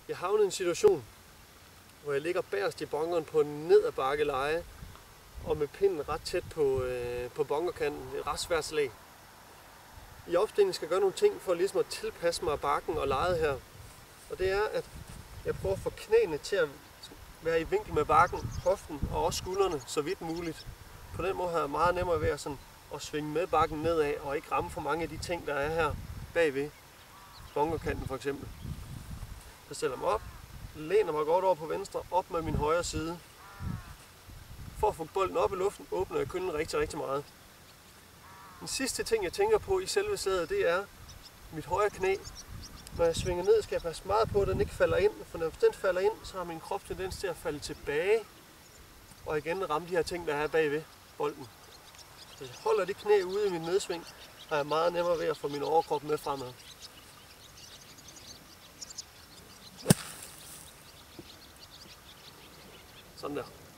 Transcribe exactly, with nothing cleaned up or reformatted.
Jeg havnede i en situation, hvor jeg ligger bagerst i bunkeren på en ned ad bakke leje, og med pinden ret tæt på, øh, på bunkerkanten. Et ret svært slag. I opstillingen skal jeg gøre nogle ting for ligesom at tilpasse mig bakken og lejet her. Og det er, at jeg prøver at få knæene til at være i vinkel med bakken, hoften og også skuldrene så vidt muligt. På den måde har jeg meget nemmere ved at, sådan, at svinge med bakken nedad og ikke ramme for mange af de ting, der er her bagved. Bunkerkanten for eksempel. Så stiller jeg mig op, læner mig godt over på venstre, op med min højre side. For at få bolden op i luften, åbner jeg kønnen rigtig, rigtig meget. Den sidste ting, jeg tænker på i selve sædet, det er mit højre knæ. Når jeg svinger ned, skal jeg passe meget på, at den ikke falder ind. For når den falder ind, så har min krop tendens til at falde tilbage. Og igen ramme de her ting, der er bagved bolden. Så jeg holder de knæ ude i min nedsving, har jeg meget nemmere ved at få min overkrop med fremad. Sådan der.